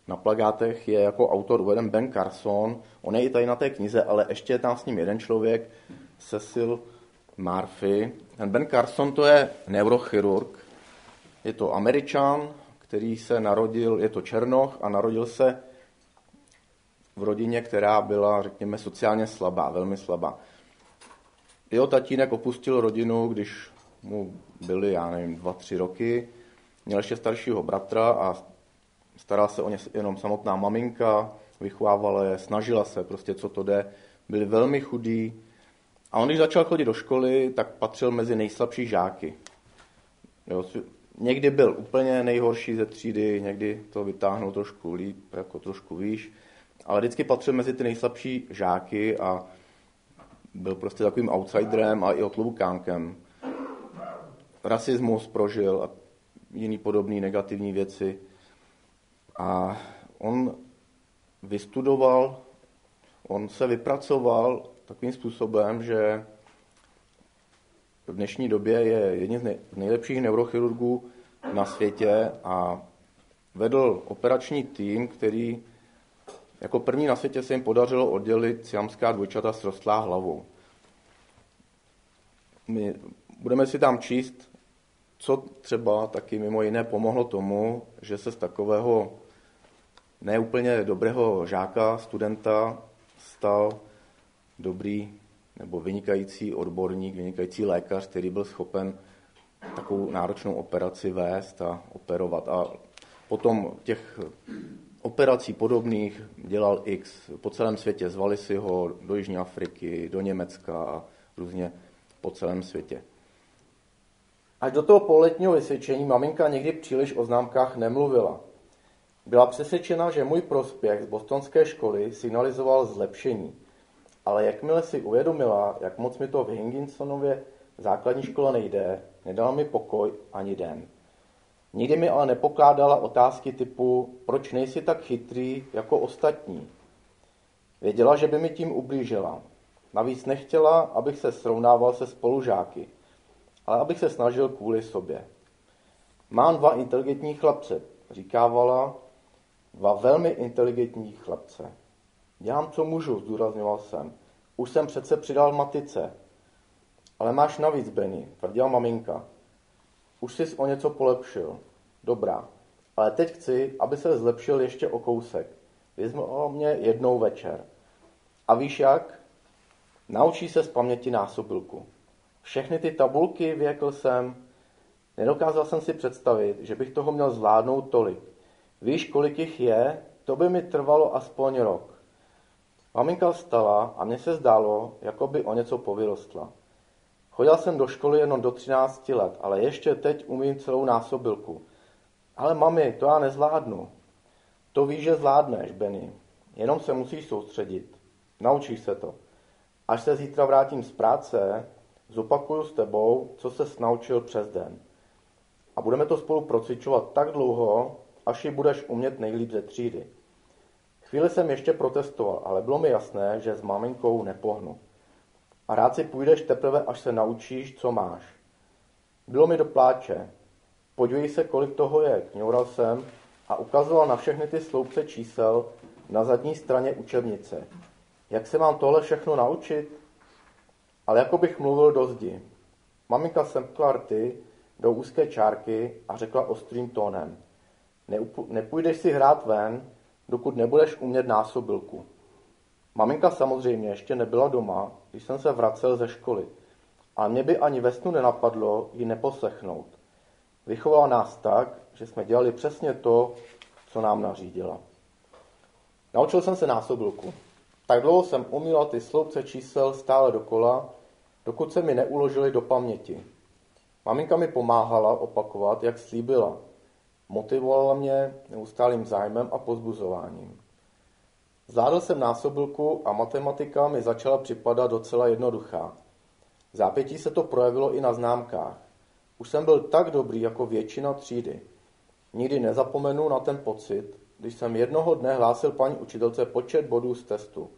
na plakátech je jako autor uveden Ben Carson, on je i tady na té knize, ale ještě je tam s ním jeden člověk, Cecil Murphy. Ten Ben Carson to je neurochirurg, je to Američan, který se narodil, je to Černoch a narodil se v rodině, která byla, řekněme, sociálně slabá, velmi slabá. Jeho tatínek opustil rodinu, když mu byly, 2-3 roky. Měl ještě staršího bratra a starala se o ně jenom samotná maminka, vychovávala je, snažila se prostě, co to jde. Byli velmi chudí. A on, když začal chodit do školy, tak patřil mezi nejslabší žáky. Jo, někdy byl úplně nejhorší ze třídy, někdy to vytáhnul trošku líp, jako trošku výš, ale vždycky patřil mezi ty nejslabší žáky a byl prostě takovým outsiderem a i otlubukánkem. Rasismus prožil a jiný podobný negativní věci. A on vystudoval, on se vypracoval takovým způsobem, že v dnešní době je jedním z nejlepších neurochirurgů na světě a vedl operační tým, který jako první na světě se jim podařilo oddělit siamská dvojčata s rostlá hlavou. My budeme si tam číst, co třeba taky mimo jiné pomohlo tomu, že se z takového neúplně dobrého žáka, studenta stal dobrý nebo vynikající odborník, vynikající lékař, který byl schopen takovou náročnou operaci vést a operovat. A potom těch operací podobných dělal X po celém světě. Zvali si ho do Jižní Afriky, do Německa a různě po celém světě. Až do toho pololetního vysvědčení maminka někdy příliš o známkách nemluvila. Byla přesvědčena, že můj prospěch z bostonské školy signalizoval zlepšení. Ale jakmile si uvědomila, jak moc mi to v Higginsonově základní škole nejde, nedala mi pokoj ani den. Nikdy mi ale nepokládala otázky typu, proč nejsi tak chytrý jako ostatní. Věděla, že by mi tím ublížila. Navíc nechtěla, abych se srovnával se spolužáky, ale abych se snažil kvůli sobě. Mám 2 inteligentní chlapce, říkávala, 2 velmi inteligentní chlapce. Dělám, co můžu, zdůrazňoval jsem. Už jsem přece přidal v matice. Ale máš navíc, Benny, tvrdila maminka. Už jsi o něco polepšil. Dobrá, ale teď chci, aby se zlepšil ještě o kousek. Vezmu mě jednou večer. A víš jak? Naučí se z paměti násobilku. Všechny ty tabulky, vyjekl jsem. Nedokázal jsem si představit, že bych toho měl zvládnout tolik. Víš, kolik jich je? To by mi trvalo aspoň rok. Maminka vstala a mně se zdálo, jako by o něco povyrostla. Chodil jsem do školy jenom do 13 let, ale ještě teď umím celou násobilku. Ale mami, to já nezvládnu. To víš, že zvládneš, Benny. Jenom se musíš soustředit. Naučíš se to. Až se zítra vrátím z práce, zopakuju s tebou, co ses naučil přes den. A budeme to spolu procvičovat tak dlouho, až ji budeš umět nejlíp ze třídy. Chvíli jsem ještě protestoval, ale bylo mi jasné, že s maminkou nepohnu. A rád si půjdeš teprve, až se naučíš, co máš. Bylo mi do pláče. Podívej se, kolik toho je, kňoural jsem a ukazoval na všechny ty sloupce čísel na zadní straně učebnice. Jak se mám tohle všechno naučit? Ale jako bych mluvil do zdi. Maminka semkla rty do úzké čárky a řekla ostrým tónem. Nepůjdeš si hrát ven, dokud nebudeš umět násobilku. Maminka samozřejmě ještě nebyla doma, když jsem se vracel ze školy. A mě by ani ve snu nenapadlo ji neposlechnout. Vychovala nás tak, že jsme dělali přesně to, co nám nařídila. Naučil jsem se násobilku. Tak dlouho jsem umílal ty sloupce čísel stále dokola, dokud se mi neuložili do paměti. Maminka mi pomáhala opakovat, jak slíbila. Motivovala mě neustálým zájmem a povzbuzováním. Zvládl jsem násobilku a matematika mi začala připadat docela jednoduchá. V zápětí se to projevilo i na známkách. Už jsem byl tak dobrý jako většina třídy. Nikdy nezapomenu na ten pocit, když jsem jednoho dne hlásil paní učitelce počet bodů z testu.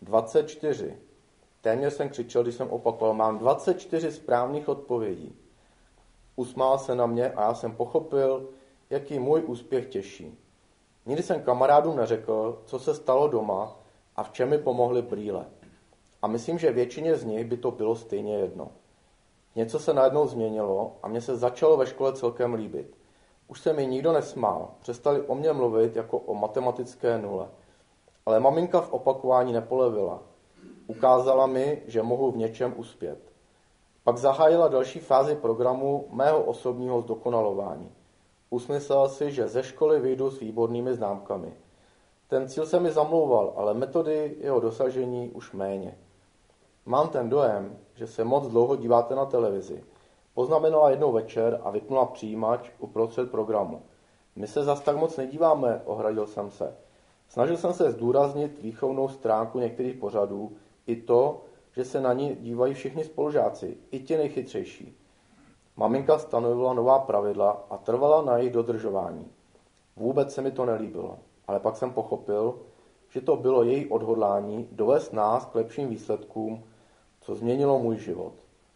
24. Téměř jsem křičel, když jsem opakoval, mám 24 správných odpovědí. Usmál se na mě a já jsem pochopil, jaký můj úspěch těší. Nikdy jsem kamarádům neřekl, co se stalo doma a v čem mi pomohly brýle. A myslím, že většině z nich by to bylo stejně jedno. Něco se najednou změnilo a mně se začalo ve škole celkem líbit. Už se mi nikdo nesmál, přestali o mě mluvit jako o matematické nule. Ale maminka v opakování nepolevila. Ukázala mi, že mohu v něčem uspět. Pak zahájila další fázi programu mého osobního zdokonalování. Usmyslela si, že ze školy vyjdu s výbornými známkami. Ten cíl se mi zamlouval, ale metody jeho dosažení už méně. Mám ten dojem, že se moc dlouho díváte na televizi. Poznamenala jednou večer a vypnula přijímač uprostřed programu. My se zas tak moc nedíváme, ohradil jsem se. Snažil jsem se zdůraznit výchovnou stránku některých pořadů i to, že se na ní dívají všichni spolužáci, i ti nejchytřejší. Maminka stanovila nová pravidla a trvala na jejich dodržování. Vůbec se mi to nelíbilo, ale pak jsem pochopil, že to bylo její odhodlání dovést nás k lepším výsledkům, co změnilo můj život.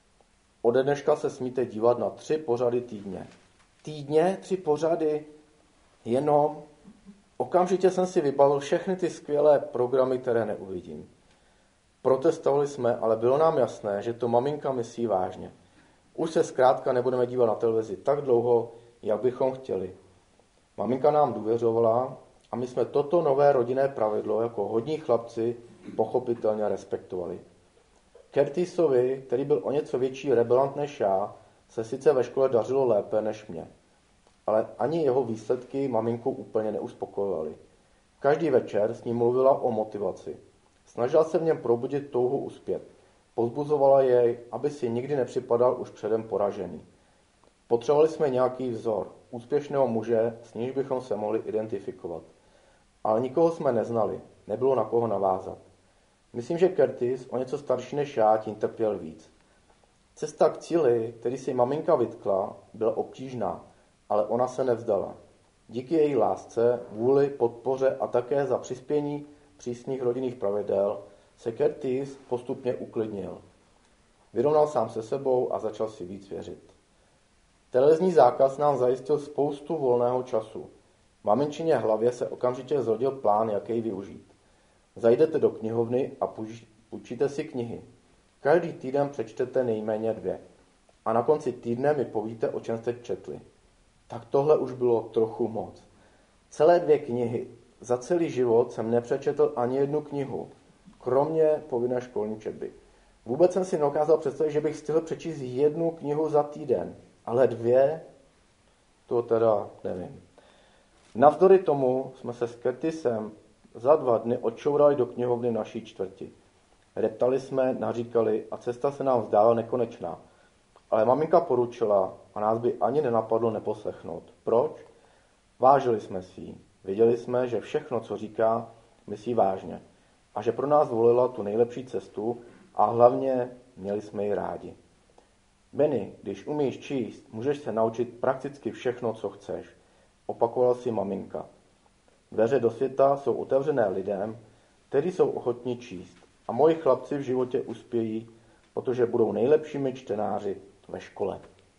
Ode dneška se smíte dívat na 3 pořady týdně. Týdně 3 pořady? Jenom? Okamžitě jsem si vybavil všechny ty skvělé programy, které neuvidím. Protestovali jsme, ale bylo nám jasné, že to maminka myslí vážně. Už se zkrátka nebudeme dívat na televizi tak dlouho, jak bychom chtěli. Maminka nám důvěřovala a my jsme toto nové rodinné pravidlo jako hodní chlapci pochopitelně respektovali. Curtisovi, který byl o něco větší rebelant než já, se sice ve škole dařilo lépe než mě. Ale ani jeho výsledky maminku úplně neuspokojovaly. Každý večer s ním mluvila o motivaci. Snažila se v něm probudit touhu uspět. Povzbuzovala jej, aby si nikdy nepřipadal už předem poražený. Potřebovali jsme nějaký vzor, úspěšného muže, s nímž bychom se mohli identifikovat. Ale nikoho jsme neznali, nebylo na koho navázat. Myslím, že Curtis, o něco starší než já, tím trpěl víc. Cesta k cíli, který si maminka vytkla, byla obtížná, ale ona se nevzdala. Díky její lásce, vůli, podpoře a také za přispění přísných rodinných pravidel se Curtis postupně uklidnil. Vyrovnal sám se sebou a začal si víc věřit. Televizní zákaz nám zajistil spoustu volného času. V maminčině hlavě se okamžitě zrodil plán, jak jej využít. Zajdete do knihovny a půjčíte si knihy. Každý týden přečtete nejméně 2. A na konci týdne mi povíte, o čem jste četli. Tak tohle už bylo trochu moc. Celé 2 knihy. Za celý život jsem nepřečetl ani jednu knihu, kromě povinné školní četby. Vůbec jsem si nedokázal představit, že bych stihl přečíst 1 knihu za týden, ale 2, to teda nevím. Navzdory tomu jsme se s Curtisem za 2 dny odčourali do knihovny v naší čtvrti. Reptali jsme, naříkali a cesta se nám zdála nekonečná. Ale maminka poručila a nás by ani nenapadlo neposlechnout. Proč? Vážili jsme si ji. Věděli jsme, že všechno, co říká, myslí vážně. A že pro nás volila tu nejlepší cestu a hlavně měli jsme ji rádi. Benny, když umíš číst, můžeš se naučit prakticky všechno, co chceš. Opakovala si maminka. Dveře do světa jsou otevřené lidem, kteří jsou ochotní číst. A moji chlapci v životě uspějí, protože budou nejlepšími čtenáři ve škole.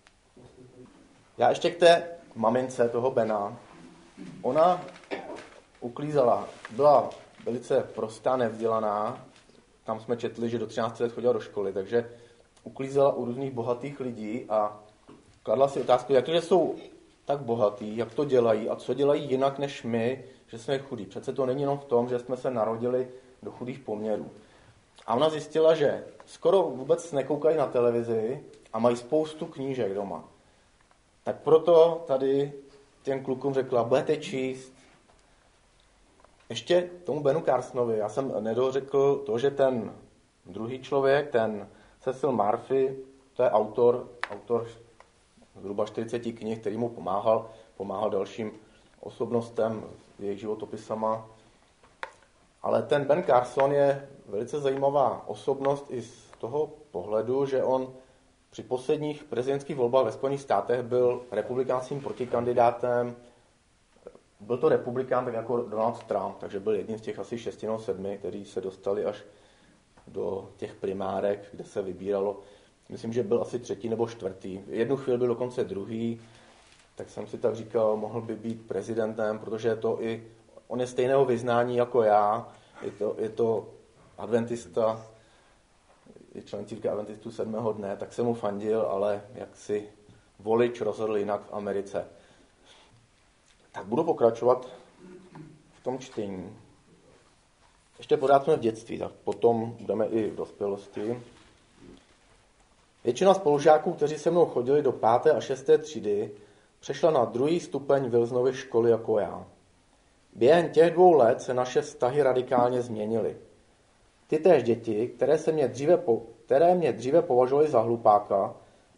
Já ještě k té mamince toho Bena. Ona uklízela, byla velice prostá, nevzdělaná. Tam jsme četli, že do 13 let chodila do školy, takže uklízela u různých bohatých lidí a kladla si otázku, jak to, že jsou tak bohatí, jak to dělají a co dělají jinak než my, že jsme chudí. Přece to není jenom v tom, že jsme se narodili do chudých poměrů. A ona zjistila, že skoro vůbec nekoukají na televizi a mají spoustu knížek doma. Tak proto tady těm klukům řekla, budete číst. Ještě tomu Benu Carsonovi, já jsem nedořekl to, že ten druhý člověk, ten Cecil Murphy, to je autor zhruba 40 knih, který mu pomáhal dalším osobnostem jejich životopisama. Ale ten Ben Carson je velice zajímavá osobnost i z toho pohledu, že on při posledních prezidentských volbách ve Spojených státech byl republikánským protikandidátem. Byl to republikán tak jako Donald Trump, takže byl jedním z těch asi 6 nebo 7, kteří se dostali až do těch primárek, kde se vybíralo. Myslím, že byl asi 3. nebo 4. Jednu chvíli byl dokonce 2. Tak jsem si tak říkal, mohl by být prezidentem, protože to i on je stejného vyznání jako já, je to adventista, je člen církve adventistů 7. dne, tak jsem mu fandil, ale jak si volič rozhodl jinak v Americe. Tak budu pokračovat v tom čtení. Ještě pořád jsme v dětství, tak potom budeme i v dospělosti. Většina spolužáků, kteří se mnou chodili do 5. a 6. třídy, přešla na 2. stupeň Wilsonovy školy jako já. Během těch 2 let se naše vztahy radikálně změnily. Ty též děti, které mě dříve považovaly za hlupáka,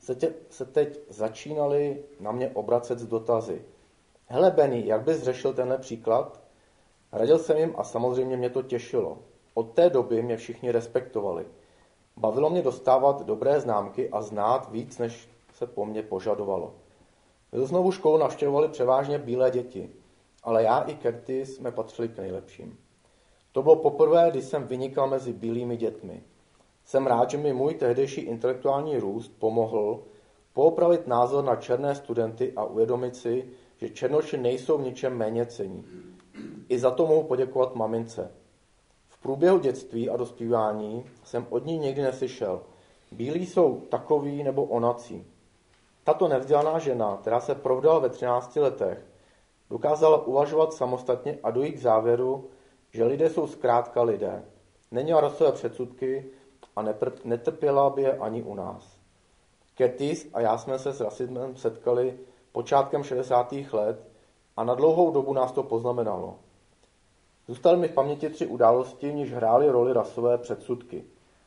se teď začínaly na mě obracet s dotazy. Hele Benny, jak bys řešil tenhle příklad? Radil jsem jim a samozřejmě mě to těšilo. Od té doby mě všichni respektovali. Bavilo mě dostávat dobré známky a znát víc, než se po mně požadovalo. Wilsonovu školu navštěvovali převážně bílé děti, ale já i Curtis jsme patřili k nejlepším. To bylo poprvé, kdy jsem vynikal mezi bílými dětmi. Jsem rád, že mi můj tehdejší intelektuální růst pomohl poopravit názor na černé studenty a uvědomit si, že černoši nejsou v ničem méněcenní. I za to mohu poděkovat mamince. V průběhu dětství a dospívání jsem od ní nikdy neslyšel. Bílí jsou takoví nebo onací. Tato nevzdělaná žena, která se provdala ve 13 letech, dokázala uvažovat samostatně a dojít k závěru, že lidé jsou zkrátka lidé. Neměla rasové předsudky a netrpěla by je ani u nás. Curtis a já jsme se s rasismem setkali počátkem 60. let a na dlouhou dobu nás to poznamenalo. Zůstaly mi v paměti 3 události, v níž hrály roli rasové předsudky.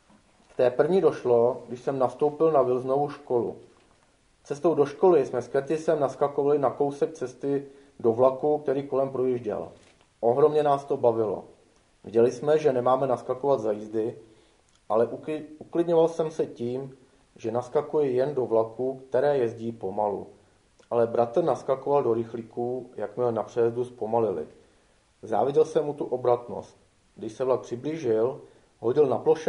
K té první došlo, když jsem nastoupil na Wilsonovu školu. Cestou do školy jsme s Curtisem naskakovali na kousek cesty do vlaku, který kolem projížděl. Ohromně nás to bavilo. Viděli jsme, že nemáme naskakovat za jízdy, ale uklidňoval jsem se tím, že naskakuji jen do vlaku, které jezdí pomalu. Ale bratr naskakoval do rychlíků, jakmile na přejezdu zpomalili. Záviděl jsem mu tu obratnost. Když se vlak přiblížil, hodil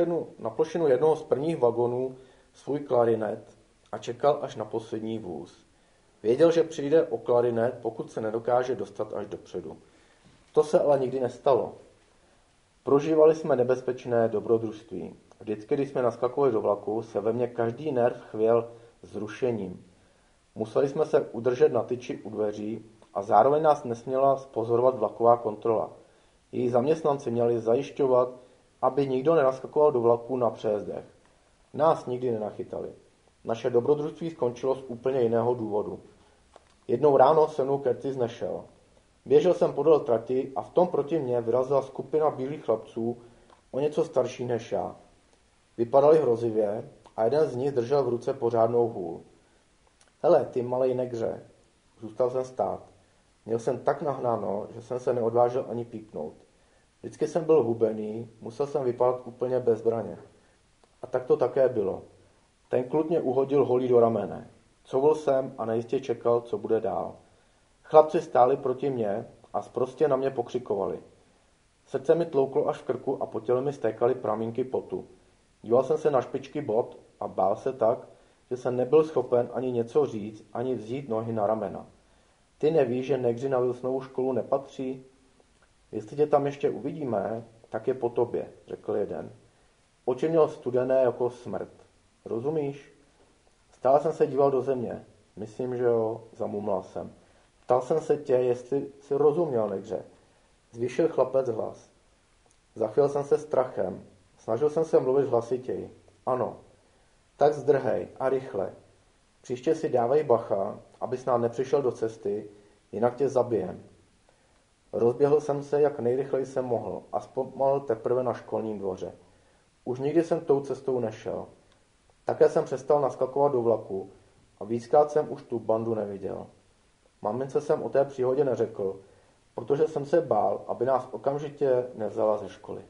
na plošinu jednoho z prvních vagonů svůj klarinet a čekal až na poslední vůz. Věděl, že přijde o klarinet, pokud se nedokáže dostat až dopředu. To se ale nikdy nestalo. Prožívali jsme nebezpečné dobrodružství. Vždycky, když jsme naskakovali do vlaku, se ve mně každý nerv chvěl zrušením. Museli jsme se udržet na tyči u dveří a zároveň nás nesměla zpozorovat vlaková kontrola. Její zaměstnanci měli zajišťovat, aby nikdo nenaskakoval do vlaku na přejezdech. Nás nikdy nenachytali. Naše dobrodružství skončilo z úplně jiného důvodu. Jednou ráno se mnou Curtis nešel. Běžel jsem podél trati a v tom proti mně vyrazila skupina bílých chlapců, o něco starší než já. Vypadali hrozivě a jeden z nich držel v ruce pořádnou hůl. Hele, ty malej negře. Zůstal jsem stát. Měl jsem tak nahnáno, že jsem se neodvážil ani pípnout. Vždycky jsem byl hubený, musel jsem vypadat úplně bez zbraně. A tak to také bylo. Ten kluk mě uhodil holí do ramene. Couvl jsem a nejistě čekal, co bude dál. Chlapci stáli proti mně a sprostě na mě pokřikovali. Srdce mi tlouklo až v krku a po těle mi stékaly pramínky potu. Díval jsem se na špičky bot a bál se tak, že jsem nebyl schopen ani něco říct, ani vzít nohy na ramena. Ty nevíš, že negři na Wilsonovu školu nepatří? Jestli tě tam ještě uvidíme, tak je po tobě, řekl jeden. Oči měl studené jako smrt. Rozumíš? Stále jsem se díval do země. Myslím, že jo, zamumlal jsem. Ptal jsem se tě, jestli si rozuměl, negře. Zvýšil chlapec hlas. Zachvěl jsem se strachem. Snažil jsem se mluvit hlasitěji. Ano. Tak zdrhej a rychle. Příště si dávej bacha, abys nám nepřišel do cesty, jinak tě zabijem. Rozběhl jsem se, jak nejrychleji jsem mohl a zpomalil teprve na školním dvoře. Už nikdy jsem tou cestou nešel. Také jsem přestal naskakovat do vlaku a víckrát jsem už tu bandu neviděl. Mamince jsem o té příhodě neřekl, protože jsem se bál, aby nás okamžitě nevzala ze školy.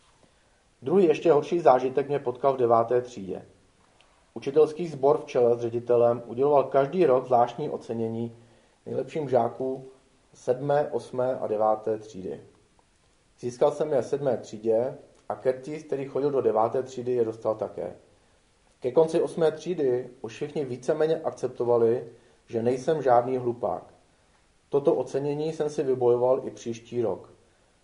Druhý ještě horší zážitek mě potkal v 9. třídě. Učitelský sbor v čele s ředitelem uděloval každý rok zvláštní ocenění nejlepším žáků 7., 8. a 9. třídy. Získal jsem je v 7. třídě a Curtis, který chodil do 9. třídy, je dostal také. Ke konci 8. třídy už všichni víceméně akceptovali, že nejsem žádný hlupák. Toto ocenění jsem si vybojoval i příští rok.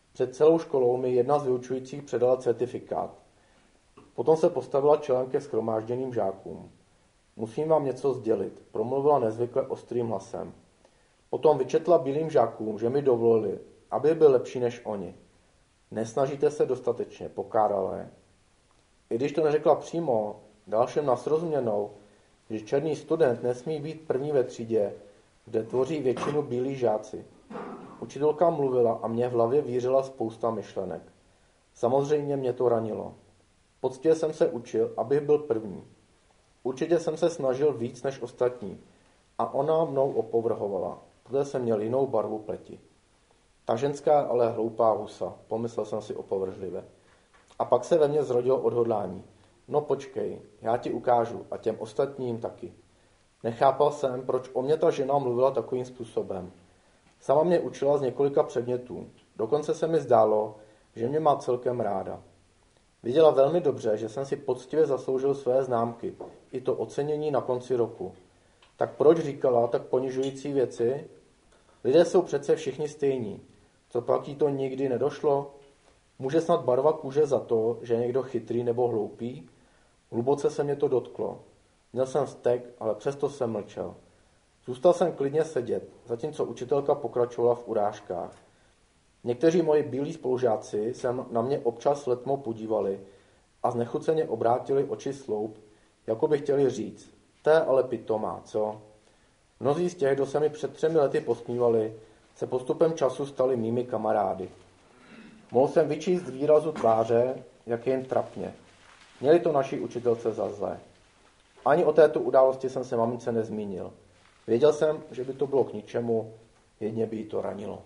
Před celou školou mi jedna z vyučujících předala certifikát. Potom se postavila čelem ke shromážděným žákům. Musím vám něco sdělit, promluvila nezvykle ostrým hlasem. Potom vyčetla bílým žákům, že mi dovolili, aby byl lepší než oni. Nesnažíte se dostatečně, pokáralé. I když to neřekla přímo, dal všem na srozuměnou, že černý student nesmí být první ve třídě, kde tvoří většinu bílí žáci. Učitelka mluvila a mě v hlavě vířila spousta myšlenek. Samozřejmě mě to ranilo. Poctivě jsem se učil, abych byl první. Určitě jsem se snažil víc než ostatní a ona mnou opovrhovala, protože jsem měl jinou barvu pleti. Ta ženská ale hloupá husa, pomyslel jsem si opovržlivě. A pak se ve mně zrodilo odhodlání. No počkej, já ti ukážu a těm ostatním taky. Nechápal jsem, proč o mě ta žena mluvila takovým způsobem. Sama mě učila z několika předmětů. Dokonce se mi zdálo, že mě má celkem ráda. Viděla velmi dobře, že jsem si poctivě zasloužil své známky, i to ocenění na konci roku. Tak proč říkala tak ponižující věci? Lidé jsou přece všichni stejní. Co pak jí to nikdy nedošlo? Může snad barva kůže za to, že je někdo chytrý nebo hloupý? Hluboce se mě to dotklo. Měl jsem vztek, ale přesto jsem mlčel. Zůstal jsem klidně sedět, zatímco učitelka pokračovala v urážkách. Někteří moji bílí spolužáci se na mě občas letmo podívali a znechuceně obrátili oči sloup, jako by chtěli říct, to je ale pitomá, co? Mnozí z těch, kdo se mi před 3 lety posmívali, se postupem času stali mými kamarády. Mohl jsem vyčíst z výrazu tváře, jak je jen trapně. Měli to naší učitelce za zlé. Ani o této události jsem se mamince nezmínil. Věděl jsem, že by to bylo k ničemu, jedně by jí to ranilo.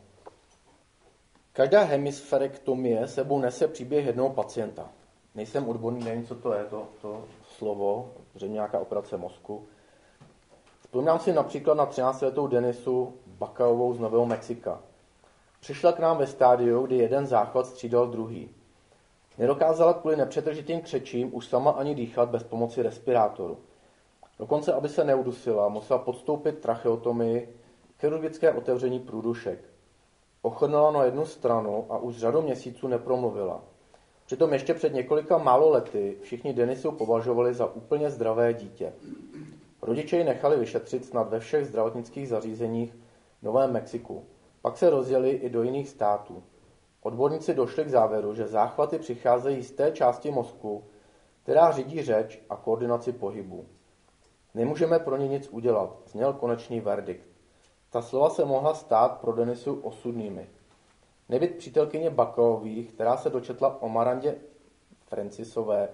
Každá hemisferektomie sebou nese příběh jednoho pacienta. Nejsem odborný, nevím, co to je, to slovo, zřejmě nějaká operace mozku. Vzpomínám si například na 13letou Denisu Bakaovou z Nového Mexika. Přišla k nám ve stádiu, kdy jeden záchvat střídal druhý. Nedokázala kvůli nepřetržitým křečím už sama ani dýchat bez pomoci respirátoru. Dokonce, aby se neudusila, musela podstoupit tracheotomii, chirurgické otevření průdušek. Ochrnula na jednu stranu a už řadu měsíců nepromluvila. Přitom ještě před několika málo lety všichni Denisu považovali za úplně zdravé dítě. Rodiče ji nechali vyšetřit snad ve všech zdravotnických zařízeních v Novém Mexiku. Pak se rozjeli i do jiných států. Odborníci došli k závěru, že záchvaty přicházejí z té části mozku, která řídí řeč a koordinaci pohybu. Nemůžeme pro ně nic udělat, zněl konečný verdikt. Ta slova se mohla stát pro Denisu osudnými. Nebyt přítelkyně Bakaových, která se dočetla o Marandě Francisové,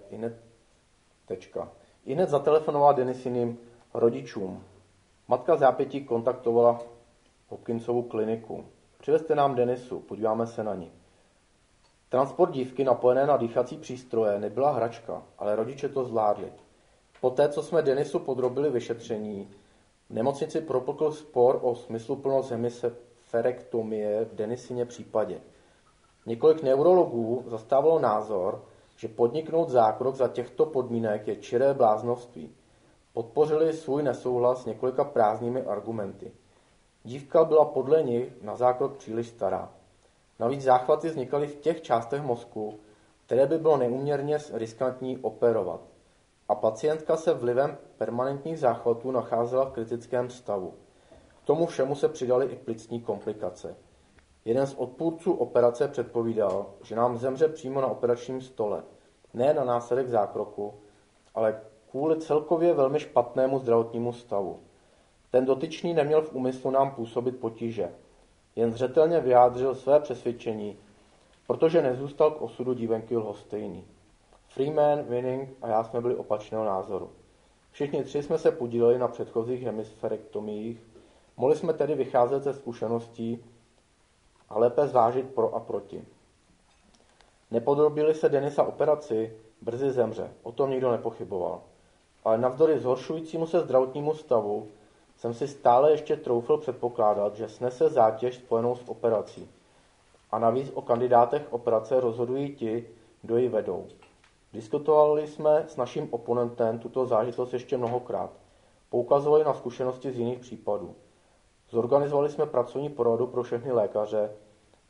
ihned zatelefonovala Denisiným rodičům. Matka zápětí kontaktovala Hopkinsovu kliniku. Přivezte nám Denisu, podíváme se na ní. Transport dívky napojené na dýchací přístroje nebyla hračka, ale rodiče to zvládli. Poté, co jsme Denisu podrobili vyšetření, v nemocnici propukl spor o smysluplnost hemisferektomie v Denisině případě. Několik neurologů zastávalo názor, že podniknout zákrok za těchto podmínek je čiré bláznovství. Podpořili svůj nesouhlas několika prázdnými argumenty. Dívka byla podle nich na zákrok příliš stará. Navíc záchvaty vznikaly v těch částech mozku, které by bylo neúměrně riskantní operovat. A pacientka se vlivem permanentních záchvatů nacházela v kritickém stavu. K tomu všemu se přidaly i plicní komplikace. Jeden z odpůrců operace předpovídal, že nám zemře přímo na operačním stole. Ne na následek zákroku, ale kvůli celkově velmi špatnému zdravotnímu stavu. Ten dotyčný neměl v úmyslu nám působit potíže. Jen zřetelně vyjádřil své přesvědčení, protože nezůstal k osudu dívenky lhostejný. Freeman, Winning a já jsme byli opačného názoru. Všichni 3 jsme se podíleli na předchozích hemisferektomiích, mohli jsme tedy vycházet ze zkušeností a lépe zvážit pro a proti. Nepodrobili se Denisa operaci, brzy zemře, o tom nikdo nepochyboval. Ale navzdory zhoršujícímu se zdravotnímu stavu jsem si stále ještě troufl předpokládat, že snese zátěž spojenou s operací. A navíc o kandidátech operace rozhodují ti, kdo ji vedou. Diskutovali jsme s naším oponentem tuto zážitost ještě mnohokrát. Poukazovali na zkušenosti z jiných případů. Zorganizovali jsme pracovní poradu pro všechny lékaře,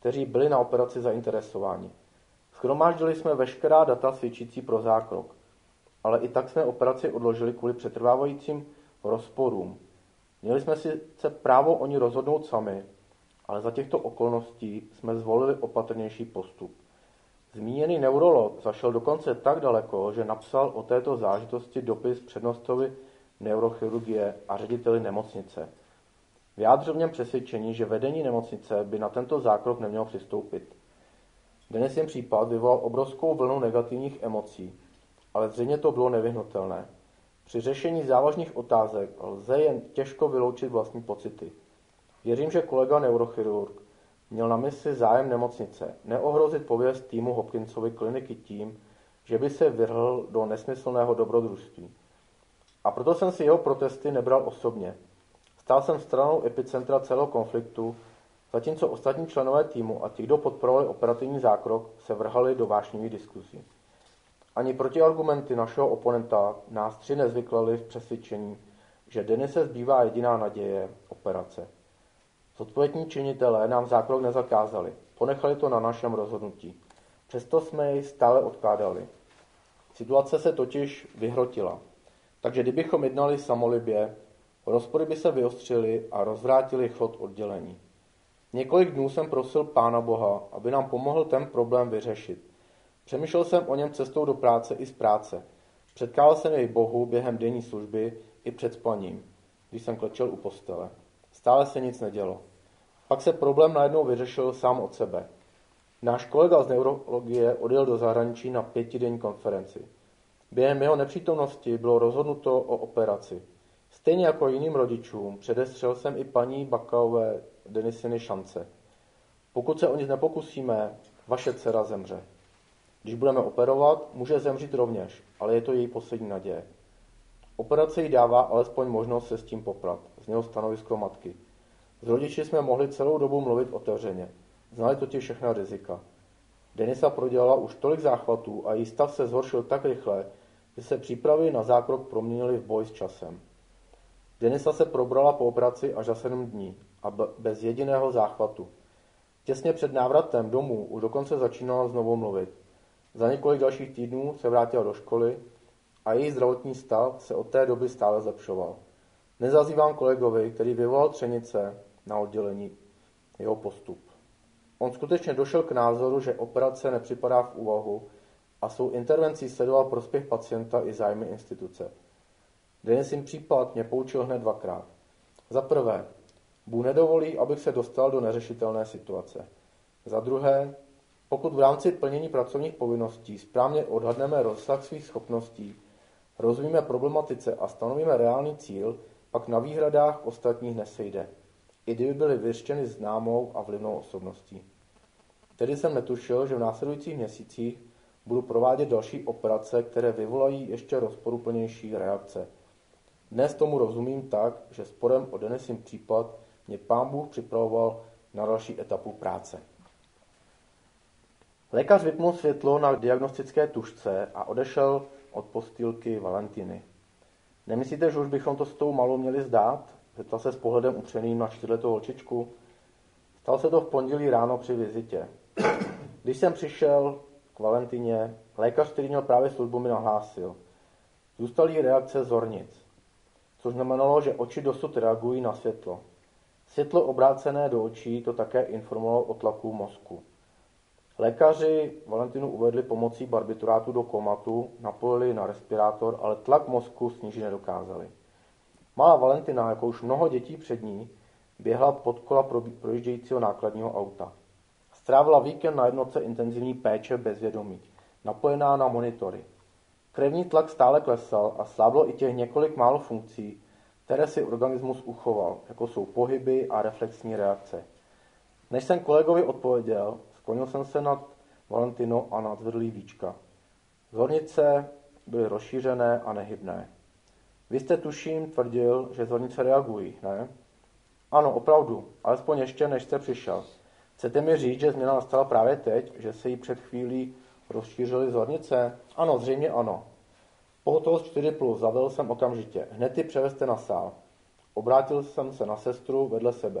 kteří byli na operaci zainteresováni. Shromáždili jsme veškerá data svědčící pro zákrok, ale i tak jsme operaci odložili kvůli přetrvávajícím rozporům. Měli jsme sice právo o ní rozhodnout sami, ale za těchto okolností jsme zvolili opatrnější postup. Zmíněný neurolog zašel dokonce tak daleko, že napsal o této zážitosti dopis přednostovi neurochirurgie a řediteli nemocnice. Vyjádřil v něm přesvědčení, že vedení nemocnice by na tento zákrok nemělo přistoupit. Denisin případ vyvolal obrovskou vlnu negativních emocí, ale zřejmě to bylo nevyhnutelné. Při řešení závažných otázek lze jen těžko vyloučit vlastní pocity. Věřím, že kolega neurochirurg měl na mysli zájem nemocnice, neohrozit pověst týmu Hopkinsovy kliniky tím, že by se vrhl do nesmyslného dobrodružství. A proto jsem si jeho protesty nebral osobně. Stál jsem stranou epicentra celého konfliktu, zatímco ostatní členové týmu a ti, kdo podporovali operativní zákrok, se vrhali do vášnivých diskuzí. Ani protiargumenty našeho oponenta nás tři nezvyklali v přesvědčení, že Denise zbývá jediná naděje operace. Zodpovědní činitelé nám zákrok nezakázali, ponechali to na našem rozhodnutí. Přesto jsme jej stále odkládali. Situace se totiž vyhrotila, takže kdybychom jednali samolibě, rozpory by se vyostřily a rozvrátili chod oddělení. Několik dnů jsem prosil Pána Boha, aby nám pomohl ten problém vyřešit. Přemýšlel jsem o něm cestou do práce i z práce. Předkával jsem jej Bohu během denní služby i před spaním, když jsem klečel u postele. Stále se nic nedělo. Pak se problém najednou vyřešil sám od sebe. Náš kolega z neurologie odjel do zahraničí na 5denní konferenci. Během jeho nepřítomnosti bylo rozhodnuto o operaci. Stejně jako jiným rodičům předestřel jsem i paní Bakaové Denisiny šance. Pokud se o nic nepokusíme, vaše dcera zemře. Když budeme operovat, může zemřít rovněž, ale je to její poslední naděje. Operace jí dává alespoň možnost se s tím poprat, znělo stanovisko matky. S rodiči jsme mohli celou dobu mluvit otevřeně. Znali totiž všechna rizika. Denisa prodělala už tolik záchvatů a její stav se zhoršil tak rychle, že se přípravy na zákrok proměnily v boj s časem. Denisa se probrala po operaci až za 7 dní a bez jediného záchvatu. Těsně před návratem domů už dokonce začínala znovu mluvit. Za několik dalších týdnů se vrátila do školy a její zdravotní stav se od té doby stále zlepšoval. Nezazývám kolegovi, který vyvolal třenice na oddělení, jeho postup. On skutečně došel k názoru, že operace nepřipadá v úvahu a svou intervencí sledoval prospěch pacienta i zájmy instituce. Denisin případ mě poučil hned 2krát. Za prvé, Bůh nedovolí, abych se dostal do neřešitelné situace. Za druhé, pokud v rámci plnění pracovních povinností správně odhadneme rozsah svých schopností, rozumíme problematice a stanovíme reálný cíl, pak na výhradách ostatních nesejde, i kdyby byly vyřčeny známou a vlivnou osobností. Tedy jsem netušil, že v následujících měsících budu provádět další operace, které vyvolají ještě rozporuplnější reakce. Dnes tomu rozumím tak, že sporem o Denisin případ mě Pán Bůh připravoval na další etapu práce. Lékař vypnul světlo na diagnostické tužce a odešel od postýlky Valentiny. Nemyslíte, že už bychom to s tou malou měli zdát? Zeptal se s pohledem upřeným na 4letou holčičku. Stalo se to v pondělí ráno při vizitě. Když jsem přišel k Valentině, lékař, který měl právě službu, mi nahlásil. Zůstaly reakce zornic, což znamenalo, že oči dosud reagují na světlo. Světlo obrácené do očí to také informovalo o tlaku mozku. Lékaři Valentinu uvedli pomocí barbiturátu do komatu, napojili na respirátor, ale tlak mozku snížit nedokázali. Malá Valentina, jako už mnoho dětí před ní, běhla pod kola projíždějícího nákladního auta. Strávila víkend na jednotce intenzivní péče bezvědomí, napojená na monitory. Krevní tlak stále klesal a sláblo i těch několik málo funkcí, které si organismus uchoval, jako jsou pohyby a reflexní reakce. Než jsem kolegovi odpověděl, sklonil jsem se nad Valentinou a nadzvedl jí víčka. Zornice byly rozšířené a nehybné. Vy jste, tuším, tvrdil, že zornice reagují, ne? Ano, opravdu, alespoň ještě, než jste přišel. Chcete mi říct, že změna nastala právě teď, že se jí před chvílí rozšířily zornice? Ano, zřejmě ano. Pohotovost 4+, zavel jsem okamžitě. Hned ji převezte na sál. Obrátil jsem se na sestru vedle sebe.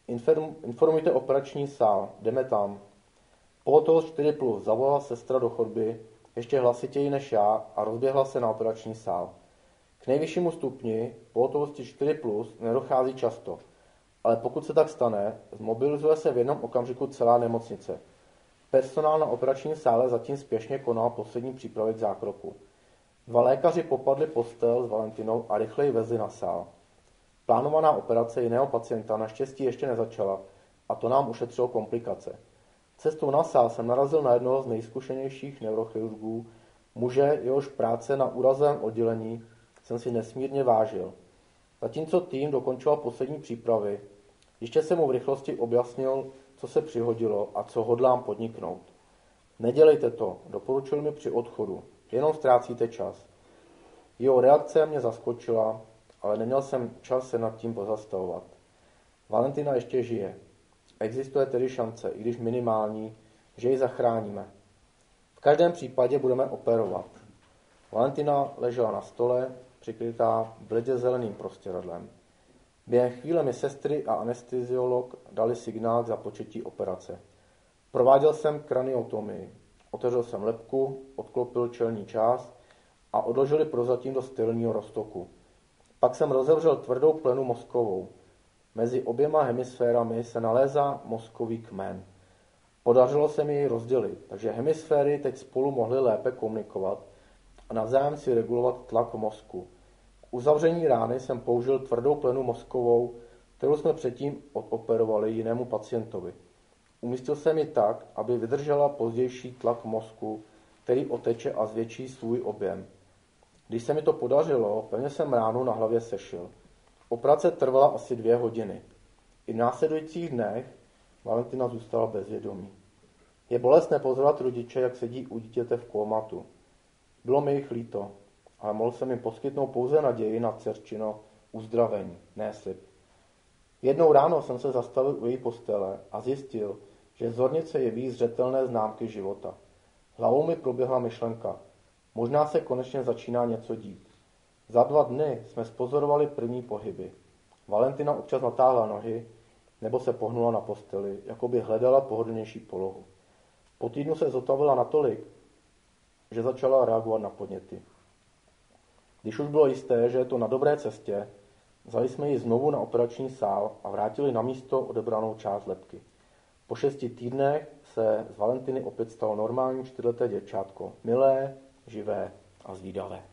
Informujte operační sál, jdeme tam. Pohotovost 4+, zavolala sestra do chodby, ještě hlasitěji než já a rozběhla se na operační sál. K nejvyššímu stupni pohotovosti 4+, nedochází často, ale pokud se tak stane, zmobilizuje se v jednom okamžiku celá nemocnice. Personál na operačním sále zatím spěšně konal poslední přípravy k zákroku. 2 lékaři popadli postel s Valentinou a rychleji vezli na sál. Plánovaná operace jiného pacienta naštěstí ještě nezačala a to nám ušetřilo komplikace. Cestou na sál jsem narazil na jednoho z nejzkušenějších neurochirurgů, muže, jehož práce na úrazovém oddělení jsem si nesmírně vážil. Zatímco tým dokončoval poslední přípravy, ještě jsem mu v rychlosti objasnil, co se přihodilo a co hodlám podniknout. Nedělejte to, doporučil mi při odchodu, jenom ztrácíte čas. Jeho reakce mě zaskočila, ale neměl jsem čas se nad tím pozastavovat. Valentina ještě žije. Existuje tedy šance, i když minimální, že ji zachráníme. V každém případě budeme operovat. Valentina ležela na stole, přikrytá bledě zeleným prostěradlem. Během chvíle mi sestry a anesteziolog dali signál k započetí operace. Prováděl jsem kraniotomii. Otevřel jsem lebku, odklopil čelní část a odložili prozatím do sterilního roztoku. Pak jsem rozevřel tvrdou plenu mozkovou. Mezi oběma hemisférami se nalézá mozkový kmen. Podařilo se mi jej rozdělit, takže hemisféry teď spolu mohly lépe komunikovat a navzájem si regulovat tlak mozku. K uzavření rány jsem použil tvrdou plenu mozkovou, kterou jsme předtím odoperovali jinému pacientovi. Umístil jsem ji tak, aby vydržela pozdější tlak mozku, který oteče a zvětší svůj objem. Když se mi to podařilo, pevně jsem ránu na hlavě sešil. Operace trvala asi 2 hodiny. I v následujících dnech Valentina zůstala bez vědomí. Je bolestné pozorovat rodiče, jak sedí u dítěte v kómatu. Bylo mi jich líto, ale mohl jsem jim poskytnout pouze naději na dcerčino uzdravení, ne slib. Jednou ráno jsem se zastavil u její postele a zjistil, že z hornice jeví zřetelné známky života. Hlavou mi proběhla myšlenka. Možná se konečně začíná něco dít. Za 2 dny jsme spozorovali první pohyby. Valentina občas natáhla nohy nebo se pohnula na posteli, jako by hledala pohodlnější polohu. Po týdnu se zotavila natolik, že začala reagovat na podněty. Když už bylo jisté, že je to na dobré cestě, vzali jsme ji znovu na operační sál a vrátili na místo odebranou část lebky. Po 6 týdnech se z Valentiny opět stalo normální 4leté děvčátko, milé, živé a zvídavé.